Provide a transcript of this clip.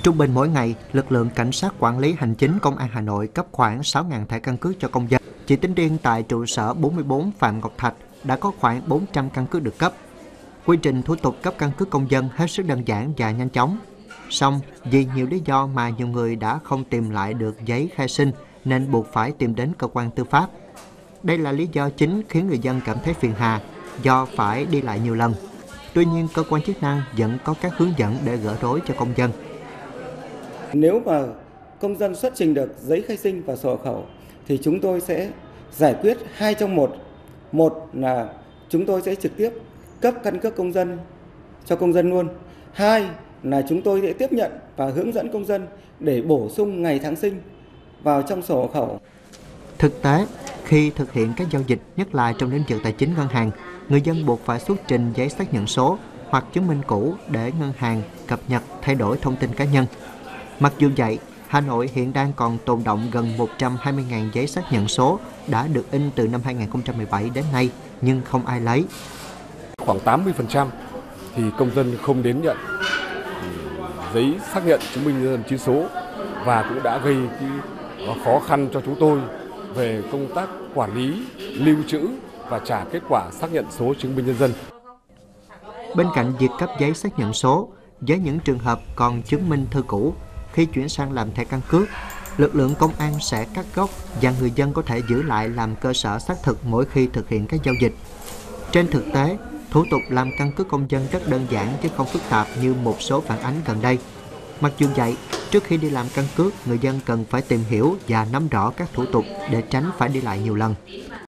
Trung bình mỗi ngày, lực lượng cảnh sát quản lý hành chính Công an Hà Nội cấp khoảng 6.000 thẻ căn cước cho công dân. Chỉ tính riêng tại trụ sở 44 Phạm Ngọc Thạch đã có khoảng 400 căn cước được cấp. Quy trình thủ tục cấp căn cước công dân hết sức đơn giản và nhanh chóng. Song, vì nhiều lý do mà nhiều người đã không tìm lại được giấy khai sinh nên buộc phải tìm đến cơ quan tư pháp. Đây là lý do chính khiến người dân cảm thấy phiền hà do phải đi lại nhiều lần. Tuy nhiên, cơ quan chức năng vẫn có các hướng dẫn để gỡ rối cho công dân. Nếu mà công dân xuất trình được giấy khai sinh và sổ hộ khẩu thì chúng tôi sẽ giải quyết 2 trong 1. Một là chúng tôi sẽ trực tiếp cấp căn cước công dân cho công dân luôn. 2 là chúng tôi sẽ tiếp nhận và hướng dẫn công dân để bổ sung ngày tháng sinh vào trong sổ hộ khẩu. Thực tế, khi thực hiện các giao dịch, nhất là trong lĩnh vực tài chính ngân hàng, người dân buộc phải xuất trình giấy xác nhận số hoặc chứng minh cũ để ngân hàng cập nhật thay đổi thông tin cá nhân. Mặc dù vậy, Hà Nội hiện đang còn tồn đọng gần 120.000 giấy xác nhận số đã được in từ năm 2017 đến nay nhưng không ai lấy. Khoảng 80% thì công dân không đến nhận giấy xác nhận chứng minh nhân dân chữ số và cũng đã gây khó khăn cho chúng tôi về công tác quản lý, lưu trữ và trả kết quả xác nhận số chứng minh nhân dân. Bên cạnh việc cấp giấy xác nhận số, với những trường hợp còn chứng minh thư cũ, khi chuyển sang làm thẻ căn cước, lực lượng công an sẽ cắt gốc và người dân có thể giữ lại làm cơ sở xác thực mỗi khi thực hiện các giao dịch. Trên thực tế, thủ tục làm căn cước công dân rất đơn giản chứ không phức tạp như một số phản ánh gần đây. Mặc dù vậy, trước khi đi làm căn cước, người dân cần phải tìm hiểu và nắm rõ các thủ tục để tránh phải đi lại nhiều lần.